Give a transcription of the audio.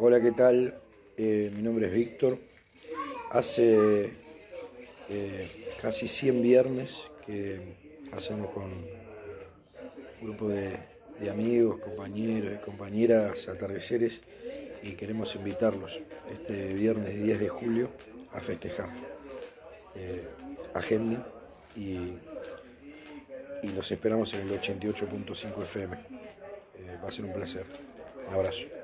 Hola, ¿qué tal? Mi nombre es Víctor. Hace casi 100 viernes que hacemos con un grupo de amigos, compañeros y compañeras atardeceres y queremos invitarlos este viernes 10 de julio a festejar. Agenden y los esperamos en el 88.5 FM. Va a ser un placer. Un abrazo.